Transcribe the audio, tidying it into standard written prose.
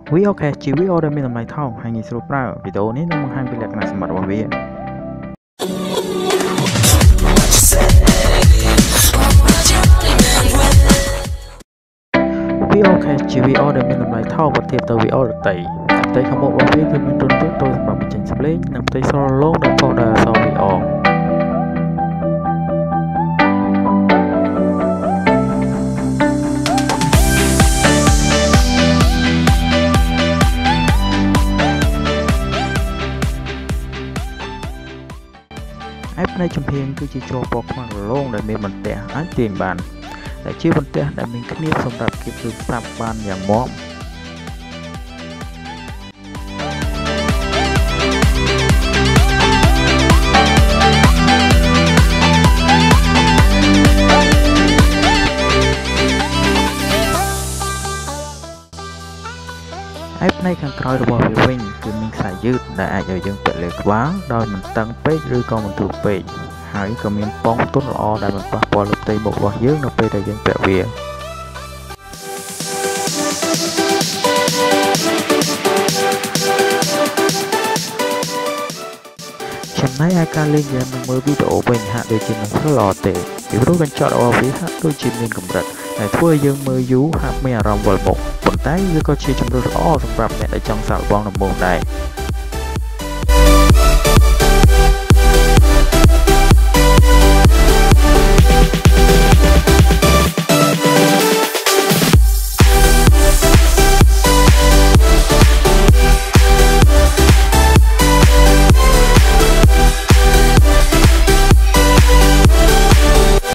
វីអូខេជាវីអូដែលមានតម្លៃថោកហើយងាយស្រួលប្រើវីដេអូនេះនឹងបង្ហាញពីលក្ខណៈសម្បត្តិរបស់វាវីអូខេជាវីអូដែលមានតម្លៃថោកបើធៀបទៅវីអូដទៃផ្ទៃខាងមុខរបស់វាគឺមានរន្ធតូចសម្រាប់បញ្ចេញសំឡេងនិងផ្ទៃស្រឡងដែលផុសដោយអក្សរវីអូឯផ្នែកចំហៀងគឺជាជ័រពណ៌ខ្មៅរលោងដែលមានបន្ទះអាចទាញបានដែលជាបន្ទះដែលមានគ្នាសម្រាប់គៀបឬស្រាប់បានយ៉ាងមាំឯផ្នែកខាងក្រោយរបស់វាវិញគឺមានខ្សែយឺតដែលអាចឲ្យយើងពាក់លើក្បាលដោយមិនតឹងពេកឬក៏មិនទូកពេកហើយក៏មានប៉ងទន់ល្អដែលមិនប៉ះពាល់លើផ្ទៃមុខរបស់យើងនៅពេលដែលយើងពាក់វាចំណែកឯការលេងហ្គេមនិងមើលវីដេអូវិញហាក់ដូចជាមិនស្ល្អទេពីព្រោះកញ្ចក់របស់វាហាក់ដូចជាមានកម្រិតដែលធ្វើឲ្យយើងមើលយូរហាក់មានអារម្មណ៍វិលមុខប៉ុន្តែវាក៏ជាជម្រើសល្អសម្រាប់អ្នកដែលចង់សាកល្បងដំបូងដែរ